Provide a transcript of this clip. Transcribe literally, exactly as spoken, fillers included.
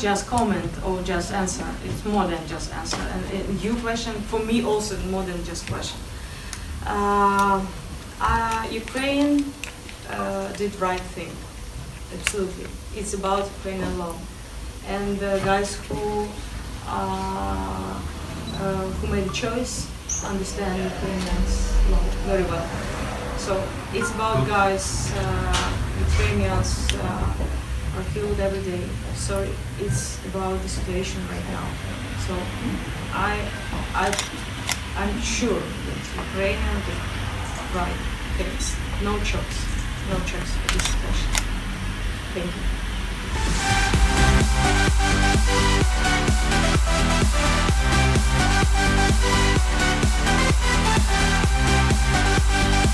just comment or just answer. It's more than just answer. And uh, your question, for me also, more than just question. Uh, uh, Ukraine uh, did right thing. Absolutely. It's about Ukraine alone. And the guys who uh, uh, who made a choice understand Ukrainians law very well. So it's about guys, uh, Ukrainians uh, are killed every day. So it's about the situation right now. So I, I, I'm sure that Ukrainian did right things. No choice. No choice for this situation. Thank you. We'll be right back.